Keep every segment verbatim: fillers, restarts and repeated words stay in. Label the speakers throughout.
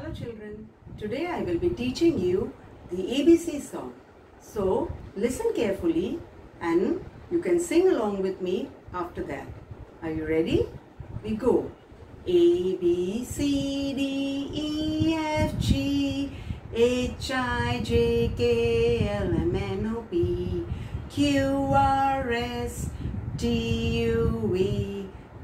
Speaker 1: Hello children, today I will be teaching you the A B C song. So listen carefully and you can sing along with me after that. Are you ready? We go. A, B, C, D, E, F, G, H, I, J, K, L, M, N, O, P, Q, R, S, T, U, V,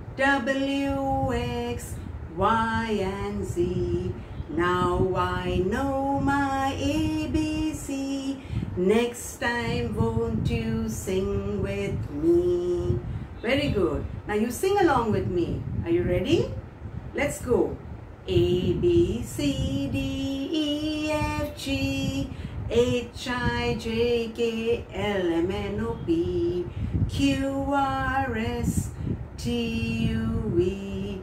Speaker 1: W, X, Y, and Z. Now I know my A B C. Next time won't you sing with me? Very good. Now you sing along with me. Are you ready? Let's go. A, B, C, D, E, F, G, H, I, J, K, L, M, N, O, P, Q, R, S, T, U, V,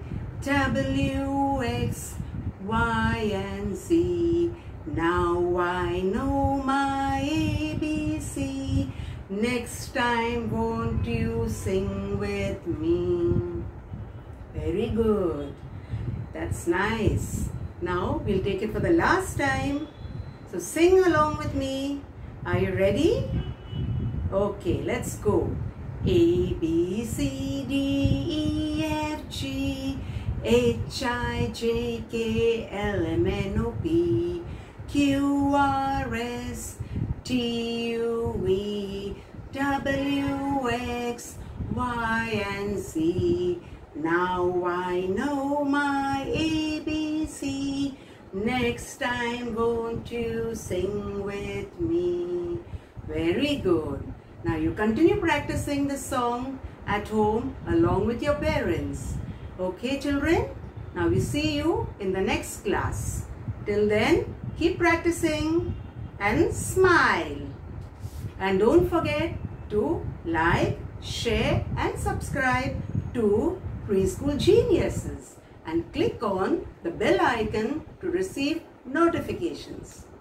Speaker 1: W, X, Y, and Z. Now I know my A B C. Next time won't you sing with me? Very good. That's nice. Now we'll take it for the last time. So sing along with me. Are you ready? Okay, let's go. A, B, C, D, E, F, G, H, I, J, K, L, M, N, O, P, Q, R, S, T, U, V, W, X, Y, and Z. Now I know my A B C. Next time won't you sing with me? Very good. Now you continue practicing the song at home along with your parents. Okay children? Now we see you in the next class. Till then, keep practicing and smile. And don't forget to like, share and subscribe to Preschool Geniuses and click on the bell icon to receive notifications.